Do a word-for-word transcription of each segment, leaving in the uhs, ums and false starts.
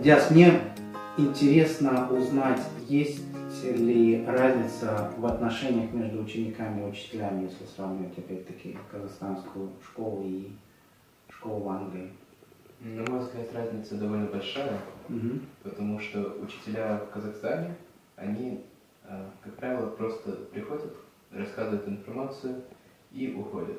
Диас, мне интересно узнать, есть ли разница в отношениях между учениками и учителями, если сравнивать опять-таки казахстанскую школу и школу в Англии? На мой взгляд, разница довольно большая, Угу. потому что учителя в Казахстане, они, как правило, просто приходят, рассказывают информацию и уходят.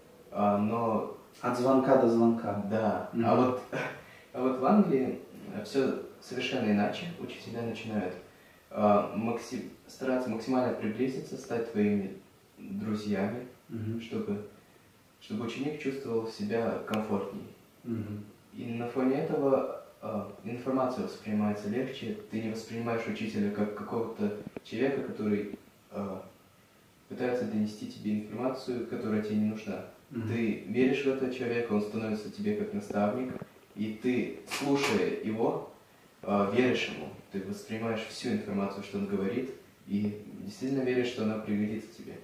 Но... От звонка до звонка. Да. Угу. А вот, а вот в Англии все совершенно иначе. Учителя начинают максим... стараться максимально приблизиться, стать твоими друзьями, угу. чтобы, чтобы ученик чувствовал себя комфортнее. Угу. И на фоне этого э, информация воспринимается легче, ты не воспринимаешь учителя как какого-то человека, который э, пытается донести тебе информацию, которая тебе не нужна. Mm-hmm. Ты веришь в этого человека, он становится тебе как наставник, и ты, слушая его, э, веришь ему, ты воспринимаешь всю информацию, что он говорит, и действительно веришь, что она пригодится тебе.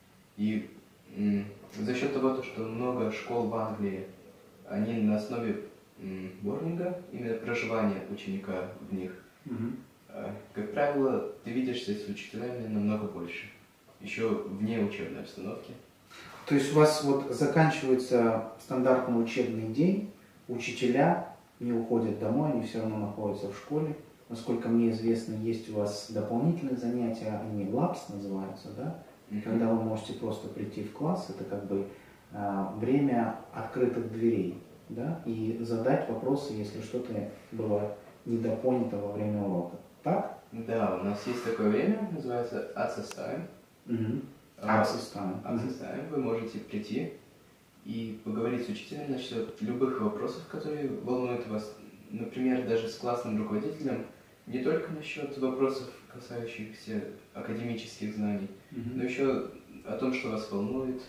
И м- за счет того, что много школ в Англии, они на основе бординга, именно проживания ученика в них. Mm-hmm. Как правило, ты видишься с учителями намного больше, еще вне учебной обстановки. То есть у вас вот заканчивается стандартный учебный день, учителя не уходят домой, они все равно находятся в школе. Насколько мне известно, есть у вас дополнительные занятия, они лапс называются, да? Mm-hmm. Когда вы можете просто прийти в класс, это как бы а, время открытых дверей. Да, и задать вопросы, если что-то было недопонято во время урока. Так? Да, у нас есть такое время, называется access time. Угу. Access time. Access time. Вы можете прийти и поговорить с учителем насчет любых вопросов, которые волнуют вас. Например, даже с классным руководителем, не только насчет вопросов, касающихся академических знаний, угу. но еще о том, что вас волнует.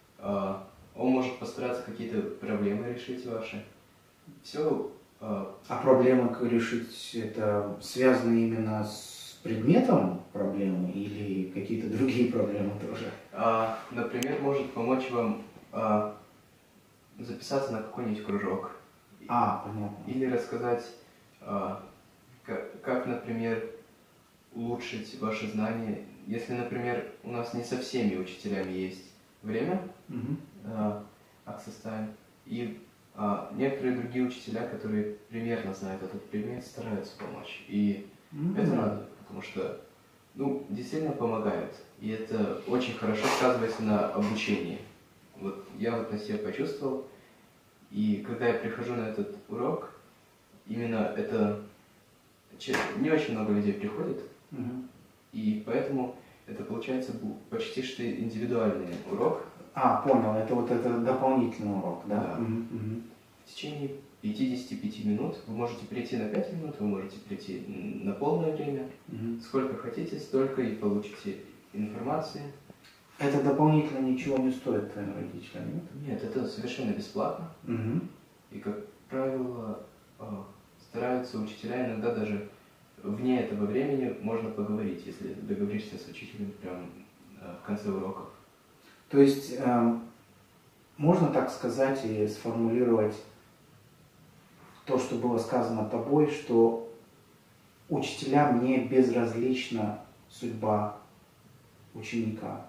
Он может постараться какие-то проблемы решить ваши. Все. Э... А проблемы решить это связано именно с предметом проблемы или какие-то другие проблемы тоже? А, например, может помочь вам а, записаться на какой-нибудь кружок. А, понятно. Или рассказать, а, как, как, например, улучшить ваши знания. Если, например, у нас не со всеми учителями есть время, угу. uh, access time, и uh, некоторые другие учителя, которые примерно знают этот предмет, стараются помочь. И mm-hmm. это радует, потому что, ну, действительно помогает. И это очень хорошо сказывается на обучении. Вот я вот на себе почувствовал, и когда я прихожу на этот урок, именно это не очень много людей приходит, mm-hmm. и поэтому это получается почти что индивидуальный урок. А, понял, это вот это дополнительный урок, да? Да. Угу. В течение пятидесяти пяти минут вы можете прийти на пять минут, вы можете прийти на полное время. Угу. Сколько хотите, столько и получите информации. Это дополнительно ничего не стоит твоим родителям, нет? Нет, это совершенно бесплатно. Угу. И, как правило, стараются учителя иногда даже вне этого времени можно поговорить, если договоришься с учителем прямо в конце уроков. То есть э, можно так сказать и сформулировать то, что было сказано тобой, что учителям не безразлична судьба ученика.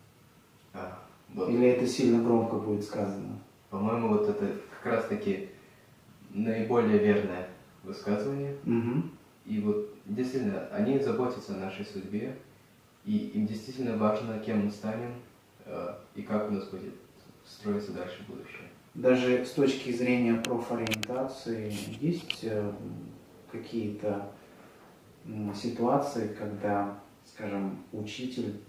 А, вот. Или это сильно громко будет сказано? По-моему, вот это как раз-таки наиболее верное высказывание. Угу. И вот действительно, они заботятся о нашей судьбе, и им действительно важно, кем мы станем, и как у нас будет строиться дальше будущее. Даже с точки зрения профориентации есть какие-то ситуации, когда, скажем, учитель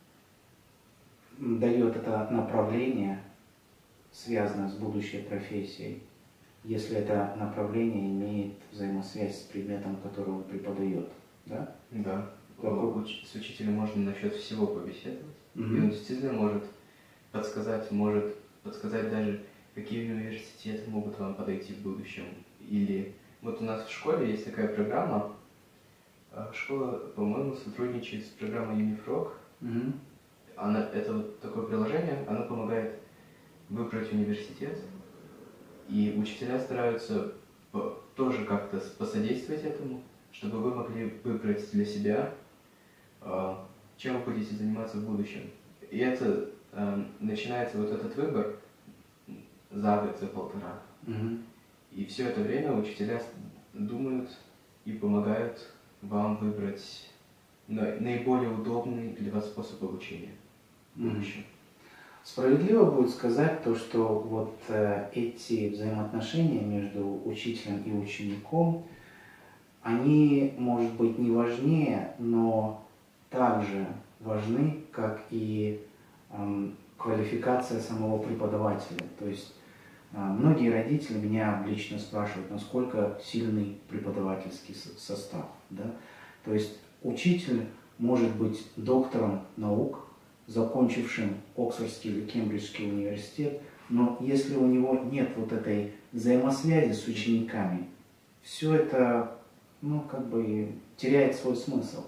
дает это направление, связанное с будущей профессией, если это направление имеет взаимосвязь с предметом, который он преподает, да? Да. Какой... С учителем можно насчет всего побеседовать. Mm-hmm. И он действительно может подсказать, может подсказать даже, какие университеты могут вам подойти в будущем. Или вот у нас в школе есть такая программа. Школа, по-моему, сотрудничает с программой Unifrog. Mm-hmm. Она, это вот такое приложение, оно помогает выбрать университет. И учителя стараются по- тоже как-то с- посодействовать этому, чтобы вы могли выбрать для себя, э, чем вы будете заниматься в будущем. И это э, начинается вот этот выбор за год, за полтора. Мгм. И все это время учителя с- думают и помогают вам выбрать на- наиболее удобный для вас способ обучения в Мгм. будущем. Справедливо будет сказать то, что вот э, эти взаимоотношения между учителем и учеником, они, может быть, не важнее, но также важны, как и эм, квалификация самого преподавателя. То есть э, многие родители меня лично спрашивают, насколько сильный преподавательский со- состав. Да? То есть учитель может быть доктором наук, закончившим Оксфордский или Кембриджский университет, но если у него нет вот этой взаимосвязи с учениками, все это, ну, как бы теряет свой смысл.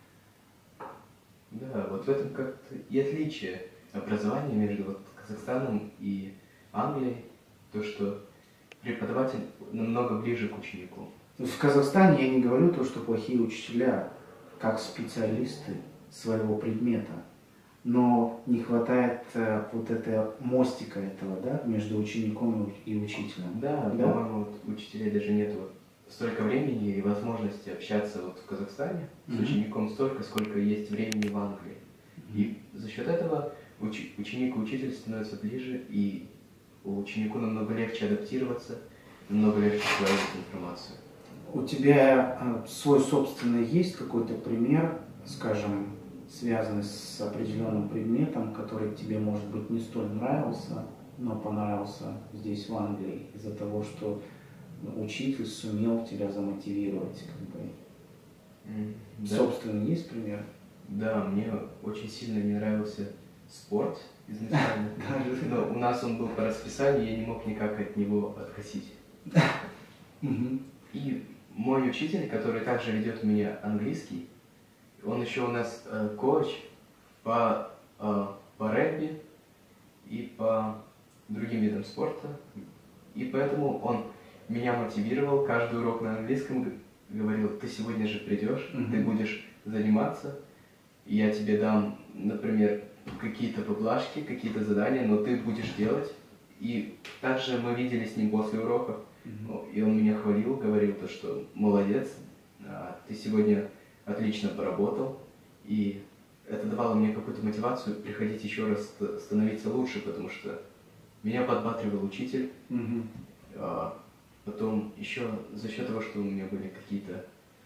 Да, вот в этом как-то и отличие образования между вот Казахстаном и Англией, то, что преподаватель намного ближе к ученику. То есть в Казахстане я не говорю то, что плохие учителя, как специалисты своего предмета, но не хватает э, вот этого мостика этого, да, между учеником и, уч- и учителем. Да, Да? по-моему, вот у учителей даже нет вот столько времени и возможности общаться вот в Казахстане с Мгм. учеником столько, сколько есть времени в Англии. И за счет этого уч- ученик и учитель становятся ближе, и ученику намного легче адаптироваться, намного легче усваивать информацию. У тебя э, свой собственный есть какой-то пример, скажем, связанный с определенным предметом, который тебе, может быть, не столь нравился, но понравился здесь, в Англии, из-за того, что учитель сумел тебя замотивировать, как бы. М, Да, Собственный есть пример? да, мне очень сильно не нравился спорт изначально, Даже. но у нас он был по расписанию, я не мог никак от него откосить. Мгм. И мой учитель, который также ведет у меня английский, он еще у нас э, коуч по, э, по регби и по другим видам спорта. И поэтому он меня мотивировал каждый урок на английском, г- говорил, ты сегодня же придешь, Мгм. ты будешь заниматься, и я тебе дам, например, какие-то поблажки, какие-то задания, но ты будешь делать. И также мы видели с ним после уроков, Мгм. и он меня хвалил, говорил то, что молодец, а, ты сегодня отлично поработал, и это давало мне какую-то мотивацию приходить еще раз, ст- становиться лучше, потому что меня подбадривал учитель. Мгм. А, Потом еще за счет того, что у меня были какие-то,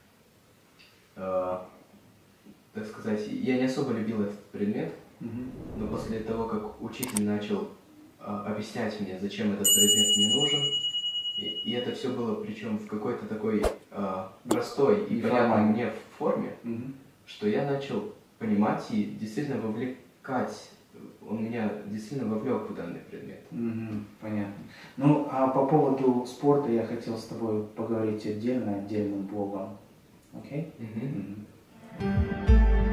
а, так сказать, я не особо любил этот предмет, Мгм. но после того, как учитель начал а, объяснять мне, зачем этот предмет мне нужен, и, и это все было причем в какой-то такой а, простой и понятной Неформальной. мне форме, Мгм. что я начал понимать и действительно вовлекать, он меня действительно вовлек в данный предмет. Мгм. Понятно. Ну, а по поводу спорта я хотел с тобой поговорить отдельно, отдельным блогом. Окей? Мгм. Мгм.